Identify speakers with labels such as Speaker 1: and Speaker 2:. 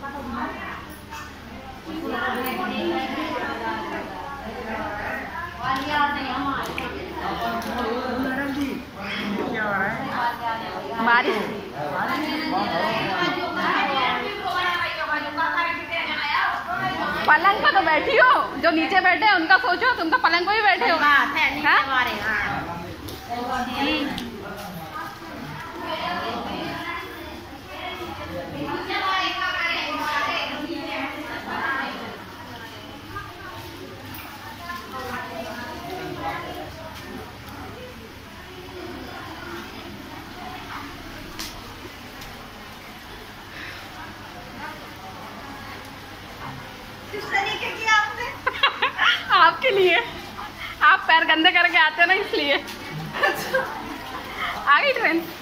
Speaker 1: बारिश पलंग पर तो बैठी हो, जो नीचे बैठे हैं उनका सोचो, तुम तो पलंग पर ही बैठे हो।
Speaker 2: किस तरीके की आपने?
Speaker 1: आपके लिए, आप पैर गंदे करके आते हो ना, इसलिए। आ गई ट्रेन।